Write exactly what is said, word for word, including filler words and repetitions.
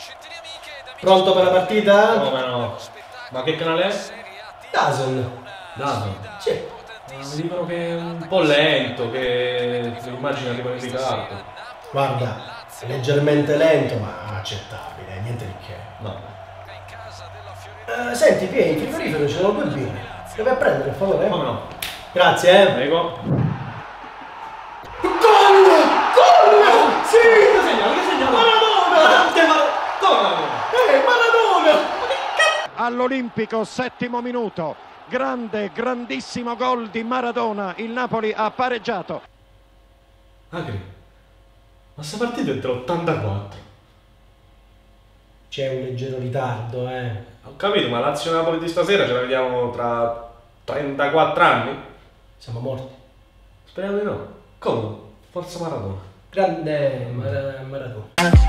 Pronto per la partita? Come no? Ma che canale è? Dazon. Dazon? Sì. Ma mi dicono che è un po' lento, che l'immagine arriva in ritardo. Guarda, è leggermente lento ma accettabile, niente di che. No. Uh, senti, Pie, in frigorifero ci sono due birre. Dove a prendere, per favore? Come no? Grazie, eh. Prego. Gol! Gol! Sì! Che segnale? Che segnale? Maradona! Che Maradona? Come Maradona? Eh, Maradona! All'Olimpico, settimo minuto, grande, grandissimo gol di Maradona, il Napoli ha pareggiato. Agri, ma sta partita è dell'ottantaquattro. C'è un leggero ritardo, eh. Ho capito, ma Lazio-Napoli di stasera ce la vediamo tra trentaquattro anni? Siamo morti. Speriamo di no. Come? Forza Maradona. Grande Mar- Maradona.